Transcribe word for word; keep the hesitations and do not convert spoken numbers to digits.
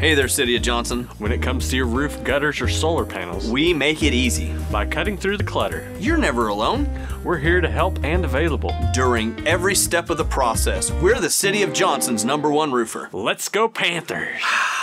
Hey there, City of Johnson. When it comes to your roof, gutters, or solar panels, We make it easy. by cutting through the clutter, You're never alone. we're here to help and available. During every step of the process, we're the City of Johnson's number one roofer. Let's go Panthers!